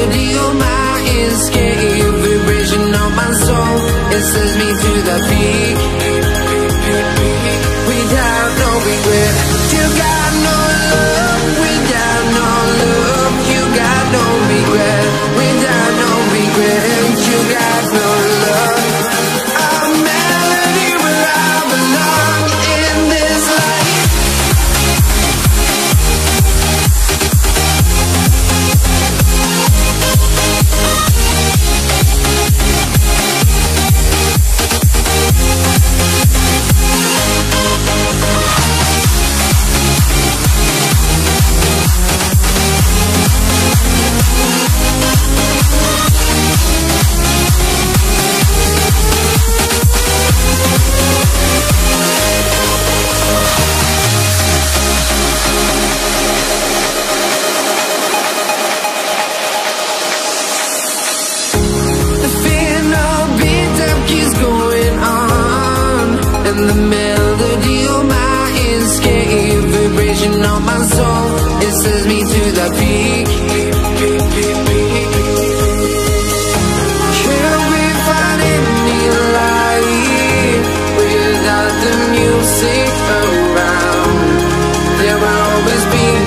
melody on my escape, vibration on my soul, it sends me to the peak. Without no regret, you got no love. Without no love, you got no regret. Without no regret, you got no love. A melody where I belong in this life. The melody on my escape, vibration on my soul, it sends me to the peak.